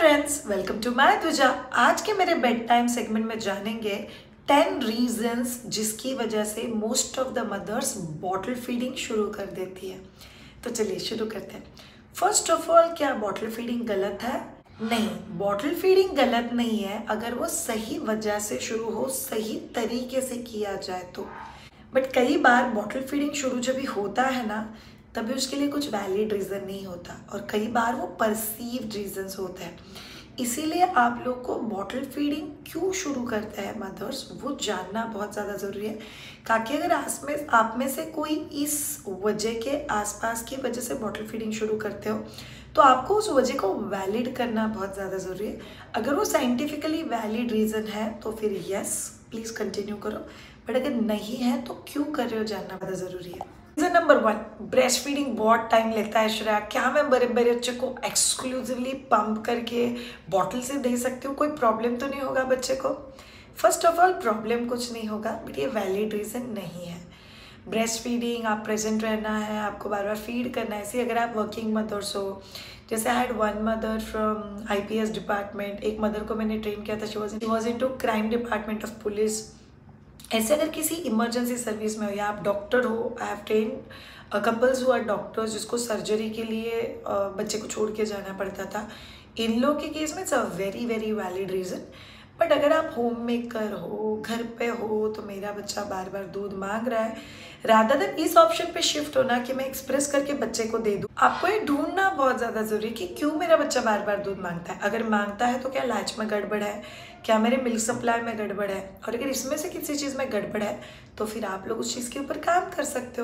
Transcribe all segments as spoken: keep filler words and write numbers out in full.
Friends, welcome to my त्वचा। आज के मेरे बेड टाइम सेगमेंट में जानेंगे टेन रीजंस जिसकी वजह से most of the mothers bottle feeding शुरू कर देती है। तो चलिए शुरू करते हैं। फर्स्ट ऑफ ऑल, क्या बॉटल फीडिंग गलत है? नहीं, बॉटल फीडिंग गलत नहीं है अगर वो सही वजह से शुरू हो, सही तरीके से किया जाए तो। बट कई बार बॉटल फीडिंग शुरू जब भी होता है ना, तभी उसके लिए कुछ वैलिड रीज़न नहीं होता और कई बार वो परसीव्ड रीजंस होते हैं। इसीलिए आप लोग को बॉटल फीडिंग क्यों शुरू करते हैं मदर्स, वो जानना बहुत ज़्यादा ज़रूरी है। ताकि अगर आस में आप में से कोई इस वजह के आसपास की वजह से बॉटल फीडिंग शुरू करते हो, तो आपको उस वजह को वैलिड करना बहुत ज़्यादा ज़रूरी है। अगर वो साइंटिफिकली वैलिड रीज़न है तो फिर यस प्लीज़ कंटिन्यू करो, बट अगर नहीं है तो क्यों कर रहे हो जानना ज़्यादा ज़रूरी है। Reason number one, breast feeding बहुत टाइम लेता है। श्रेया, क्या मैं बड़े बड़े बच्चे को एक्सक्लूसिवली पंप करके बॉटल से दे सकती हूँ? कोई प्रॉब्लम तो नहीं होगा बच्चे को? फर्स्ट ऑफ ऑल, प्रॉब्लम कुछ नहीं होगा, बट ये वैलिड रीज़न नहीं है। ब्रेस्ट फीडिंग, आप प्रेजेंट रहना है, आपको बार बार फीड करना है। ऐसे अगर आप वर्किंग मदर्स हो, जैसे I had one mother from I P S department, एक मदर को मैंने ट्रेन किया था, she was was in to crime department of police. ऐसे अगर किसी इमरजेंसी सर्विस में हो या आप डॉक्टर हो, I have train couples who are doctors जिसको सर्जरी के लिए uh, बच्चे को छोड़ के जाना पड़ता था। इन लोग के केस में it's a very very valid reason. But अगर आप होम मेकर हो, घर पे हो, तो मेरा बच्चा बार बार दूध मांग रहा है, रादर देन इस ऑप्शन पे शिफ्ट होना कि मैं एक्सप्रेस करके बच्चे को दे दूँ, आपको ये ढूंढना बहुत ज़्यादा ज़रूरी है कि क्यों मेरा बच्चा बार बार दूध मांगता है। अगर मांगता है तो क्या लैच में गड़बड़ है, क्या मेरे मिल्क सप्लाई में गड़बड़ है, और अगर इसमें से किसी चीज़ में गड़बड़ है तो फिर आप लोग उस चीज़ के ऊपर काम कर सकते हो।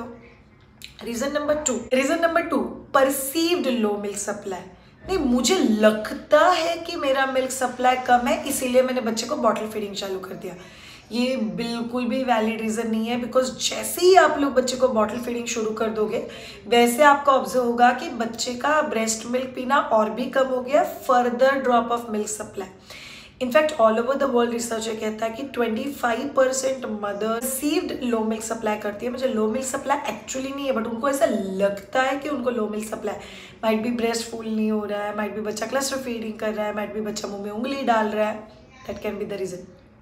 Reason number two reason number two perceived low milk supply. नहीं, मुझे लगता है कि मेरा मिल्क सप्लाई कम है, इसीलिए मैंने बच्चे को बॉटल फीडिंग चालू कर दिया। ये बिल्कुल भी वैलिड रीज़न नहीं है, बिकॉज जैसे ही आप लोग बच्चे को बॉटल फीडिंग शुरू कर दोगे, वैसे आपको ऑब्जर्व होगा कि बच्चे का ब्रेस्ट मिल्क पीना और भी कम हो गया, further drop of milk supply. In fact all over the world research ये कहता है कि पच्चीस percent mother received low milk supply करती है। मुझे लो मिल्क सप्लाई एक्चुअली नहीं है, बट उनको ऐसा लगता है कि उनको लो मिल्क सप्लाई, माइट भी ब्रेस्ट फुल नहीं हो रहा है, माइट भी बच्चा क्लस्टर फीडिंग कर रहा है, माइट भी बच्चा मुंह में उंगली डाल रहा है। That can be the reason.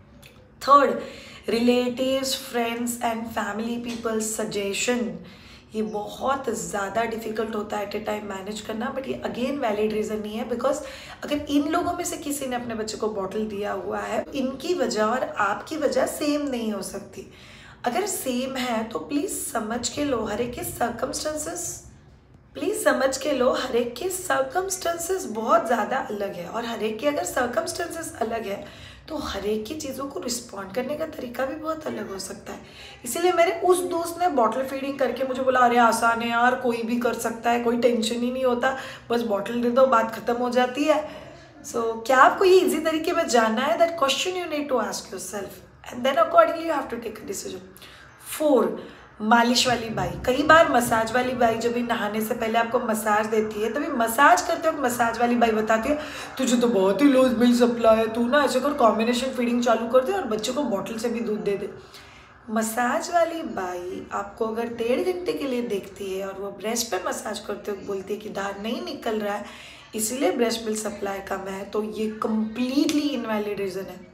Third, relatives, friends and family people suggestion. ये बहुत ज़्यादा डिफिकल्ट होता है एट ए टाइम मैनेज करना, बट ये अगेन वैलिड रीज़न नहीं है। बिकॉज अगर इन लोगों में से किसी ने अपने बच्चे को बॉटल दिया हुआ है, इनकी वजह और आपकी वजह सेम नहीं हो सकती। अगर सेम है तो प्लीज़ समझ के लो, हर एक के सर्कमस्टेंसेस प्लीज़ समझ के लो हर एक के सर्कमस्टेंसेस बहुत ज़्यादा अलग है, और हर एक के अगर सर्कमस्टेंसेस अलग है तो हर एक की चीज़ों को रिस्पॉन्ड करने का तरीका भी बहुत अलग हो सकता है। इसीलिए मेरे उस दोस्त ने बॉटल फीडिंग करके मुझे बोला, अरे आसान है यार, कोई भी कर सकता है, कोई टेंशन ही नहीं होता, बस बॉटल दे दो, बात खत्म हो जाती है। सो so, क्या आपको ये इजी तरीके में जानना है? That question you need to ask yourself and then accordingly you have to take a decision. Four, मालिश वाली बाई। कई बार मसाज वाली बाई जब भी नहाने से पहले आपको मसाज देती है, तभी मसाज करते वक्त मसाज वाली बाई बताती है, तुझे तो बहुत ही लो मिल्क सप्लाई है, तू ना ऐसे कर कॉम्बिनेशन फीडिंग चालू कर दे और बच्चे को बॉटल से भी दूध दे दे। मसाज वाली बाई आपको अगर डेढ़ घंटे के लिए देखती है और वो ब्रेस्ट पे मसाज करते वक्त बोलती है कि दाढ़ नहीं निकल रहा है, इसीलिए ब्रेस्ट मिल्क सप्लाई कम है, तो ये कम्प्लीटली इनवैलिड रीज़न है।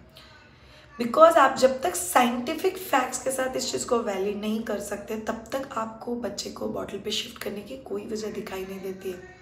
बिकॉज आप जब तक साइंटिफिक फैक्ट्स के साथ इस चीज़ को वैलिड नहीं कर सकते, तब तक आपको बच्चे को बॉटल पे शिफ्ट करने की कोई वजह दिखाई नहीं देती है।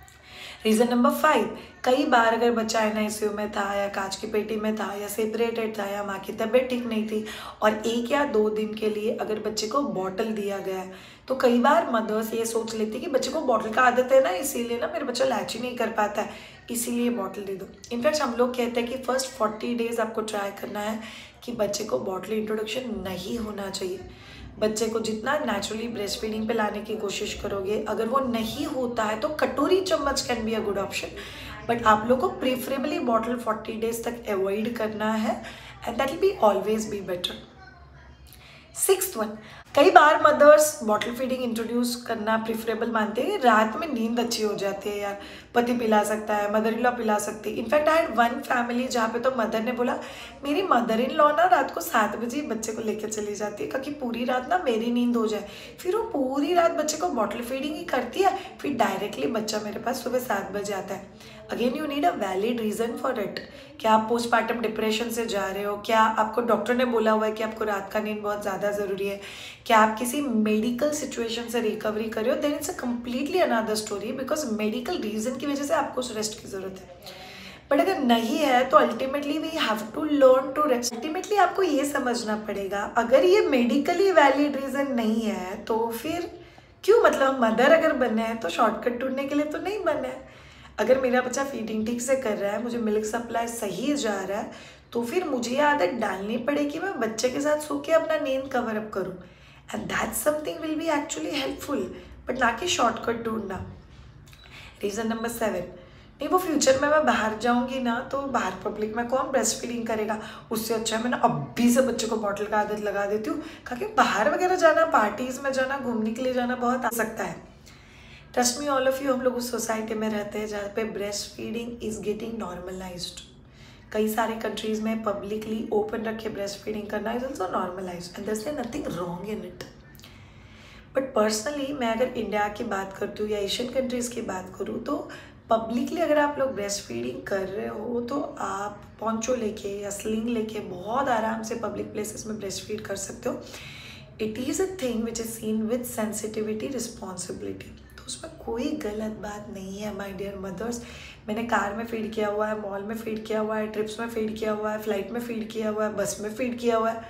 रीज़न नंबर फाइव, कई बार अगर बच्चा एन आई सी यू में था या कांच की पेटी में था या सेपरेटेड था या माँ की तबीयत ठीक नहीं थी, और एक या दो दिन के लिए अगर बच्चे को बॉटल दिया गया है, तो कई बार मदर्स ये सोच लेती कि बच्चे को बॉटल का आदत है ना, इसीलिए ना मेरा बच्चा लैच ही नहीं कर पाता है, इसीलिए बॉटल दे दो। इनफैक्ट हम लोग कहते हैं कि फर्स्ट फोर्टी डेज आपको ट्राई करना है कि बच्चे को बॉटल इंट्रोडक्शन नहीं होना चाहिए। बच्चे को जितना नेचुरली ब्रेस्ट फीडिंग पे लाने की कोशिश करोगे, अगर वो नहीं होता है तो कटोरी चम्मच can be a good option, but आप लोग को प्रेफरेबली बॉटल फोर्टी डेज तक अवॉइड करना है, and that will be always be better. Sixth one, कई बार मदर्स बॉटल फीडिंग इंट्रोड्यूस करना प्रिफरेबल मानते हैं। रात में नींद अच्छी हो जाती है यार, पति पिला सकता है, मदर इन लॉ पिला सकती है। In fact I had one family जहाँ पे तो मदर ने बोला मेरी मदर इन लॉ ना रात को सात बजे बच्चे को लेकर चली जाती है क्योंकि पूरी रात ना मेरी नींद हो जाए। फिर वो पूरी रात बच्चे को बॉटल फीडिंग ही करती है, फिर डायरेक्टली बच्चा मेरे पास सुबह सात बजे आता है। Again you need a valid reason for it. क्या आप पोस्टमार्टम डिप्रेशन से जा रहे हो? क्या आपको डॉक्टर ने बोला हुआ है कि आपको रात का नींद बहुत ज़्यादा ज़रूरी है? क्या आप किसी मेडिकल सिचुएशन से रिकवरी कर रहे हो? Then it's a completely another story, because medical reason की वजह से आपको उस रेस्ट की ज़रूरत है। बट अगर नहीं है तो ultimately we have to learn to rest. Ultimately आपको ये समझना पड़ेगा, अगर ये मेडिकली वैलिड रीज़न नहीं है तो फिर क्यों, मतलब मदर अगर बने हैं तो शॉर्टकट ढूंढने के लिए तो नहीं बने हैं। अगर मेरा बच्चा फीडिंग ठीक से कर रहा है, मुझे मिल्क सप्लाई सही जा रहा है, तो फिर मुझे ये आदत डालनी पड़ेगी कि मैं बच्चे के साथ सो के अपना नींद कवर अप करूँ, and that's something will be actually helpful, but ना कि शॉर्टकट ढूंढना। रीज़न नंबर सेवन, नहीं वो फ्यूचर में मैं बाहर जाऊंगी ना तो बाहर पब्लिक में कौन ब्रेस्ट फीडिंग करेगा, उससे अच्छा है मैं ना अभी से बच्चे को बॉटल का आदत लगा देती हूँ, क्योंकि बाहर वगैरह जाना, पार्टीज़ में जाना, घूमने के लिए जाना बहुत आ सकता है। Trust me all of you, हम लोग उस सोसाइटी में रहते हैं जहाँ पे breast feeding is getting normalized. कई सारे कंट्रीज़ में पब्लिकली ओपन रखे ब्रेस्ट फीडिंग करना is also normalized and there is nothing wrong in it. But personally मैं अगर इंडिया की बात करती हूँ या एशियन कंट्रीज़ की बात करूँ तो पब्लिकली अगर आप लोग ब्रेस्ट फीडिंग कर रहे हो तो आप पोंचो लेके या स्लिंग लेके बहुत आराम से पब्लिक प्लेसेस में ब्रेस्ट फीड कर सकते हो। It is a thing which is seen with sensitivity, responsibility, तो उसमें कोई गलत बात नहीं है माय डियर मदर्स। मैंने कार में फीड किया हुआ है, मॉल में फीड किया हुआ है, ट्रिप्स में फीड किया हुआ है, फ्लाइट में फीड किया हुआ है, बस में फीड किया हुआ है,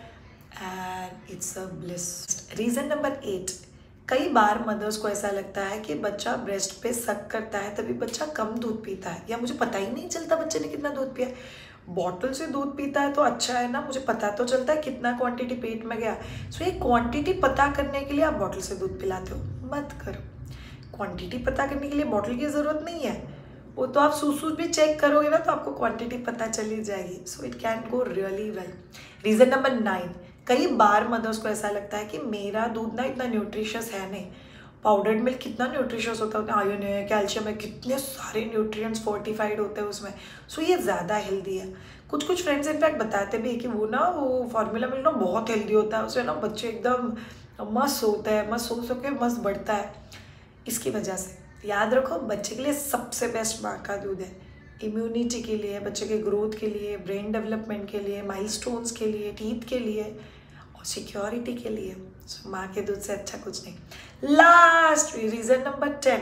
and it's a bliss. Reason number eight, कई बार मदर्स को ऐसा लगता है कि बच्चा ब्रेस्ट पे सक करता है तभी बच्चा कम दूध पीता है, या मुझे पता ही नहीं चलता बच्चे ने कितना दूध पिया। बॉटल से दूध पीता है तो अच्छा है ना, मुझे पता तो चलता है कितना क्वांटिटी पेट में गया। सो ये क्वांटिटी पता करने के लिए आप बॉटल से दूध पिलाते हो, मत करो। क्वांटिटी पता करने के लिए बॉटल की ज़रूरत नहीं है, वो तो आप सूसू भी चेक करोगे ना तो आपको क्वांटिटी पता चली जाएगी। So it can go really well. Reason number nine, कई बार मदर्स को ऐसा लगता है कि मेरा दूध ना इतना न्यूट्रिशियस है नहीं। पाउडर्ड मिल्क कितना न्यूट्रिशियस होता है, आयरन है, कैल्शियम है, कितने सारे न्यूट्रिएंट्स फोर्टिफाइड होते हैं उसमें, सो ये ज़्यादा हेल्दी है। कुछ कुछ फ्रेंड्स इनफैक्ट बताते भी है कि वो ना वो फार्मूला मिल्क ना बहुत हेल्दी होता है, उससे ना बच्चे एकदम मस्त होते हैं, मस्त सो सो के मस्त बढ़ता है। इसकी वजह से याद रखो, बच्चे के लिए सबसे बेस्ट माँ का दूध है। इम्यूनिटी के लिए, बच्चे के ग्रोथ के लिए, ब्रेन डेवलपमेंट के लिए, माइलस्टोन्स के लिए, टीथ के लिए और सिक्योरिटी के लिए। सो माँ के दूध से अच्छा कुछ नहीं। Last reason number ten,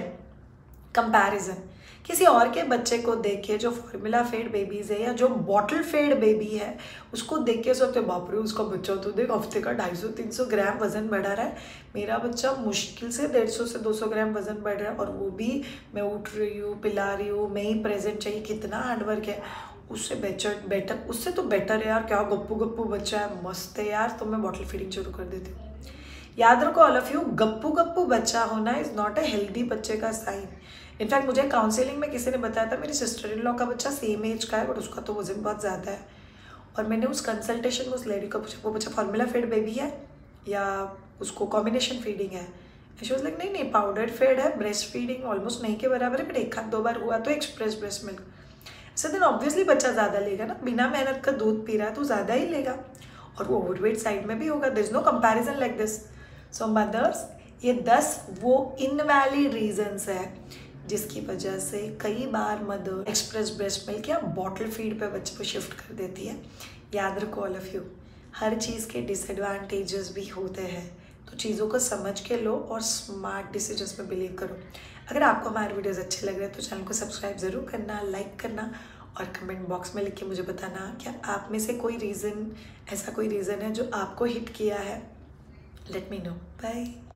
comparison. किसी और के बच्चे को देख के जो फॉर्मूला फेड बेबीज़ है या जो बॉटल फेड बेबी है उसको देख के सोचते बाप रे उसका बच्चा तो देख हफ्ते का ढाई सौ तीन सौ ग्राम वज़न बढ़ा रहा है, मेरा बच्चा मुश्किल से डेढ़ सौ से दो सौ ग्राम वज़न बढ़ रहा है, और वो भी मैं उठ रही हूँ, पिला रही हूँ, मैं ही प्रेजेंट चाहिए, कितना हार्डवर्क है। उससे बेटर बेटर उससे तो बेटर है यार, क्या गप्पू गप्पू बच्चा है, मस्त है यार, तो मैं बॉटल फीडिंग शुरू कर देती हूँ। याद रखो ऑल ऑफ यू, गप्पू गप्पू बच्चा होना इज़ नॉट अ हेल्दी बच्चे का साइन। इनफैक्ट मुझे काउंसलिंग में किसी ने बताया था मेरी सिस्टर इन लॉ का बच्चा सेम एज का है बट उसका तो वजन बहुत ज़्यादा है, और मैंने उस कंसल्टेशन में उस लेडी को पूछा वो बच्चा फार्मूला फेड बेबी है या उसको कॉम्बिनेशन फीडिंग है। शी वाज लाइक नहीं नहीं पाउडर फेड है, ब्रेस्ट फीडिंग ऑलमोस्ट नहीं के बराबर है, बट एक हाथ दो बार हुआ तो express breast milk. So then obviously बच्चा ज़्यादा लेगा ना, बिना मेहनत का दूध पी रहा है तो ज़्यादा ही लेगा, और वो ओवरवेट साइड में भी होगा। There is no comparison like this. So mothers, ये दस वो इनवैलिड रीजंस है जिसकी वजह से कई बार मदर एक्सप्रेस ब्रेस्ट मिल्क या बॉटल फीड पे बच्चे को शिफ्ट कर देती है। याद रखो ऑल ऑफ यू, हर चीज़ के डिसएडवांटेजेस भी होते हैं, तो चीज़ों को समझ के लो और स्मार्ट डिसीजंस में बिलीव करो। अगर आपको हमारे वीडियोस अच्छे लग रहे हैं तो चैनल को सब्सक्राइब ज़रूर करना, लाइक करना, और कमेंट बॉक्स में लिख के मुझे बताना क्या आप में से कोई रीज़न, ऐसा कोई रीज़न है जो आपको हिट किया है। Let me know. बाय।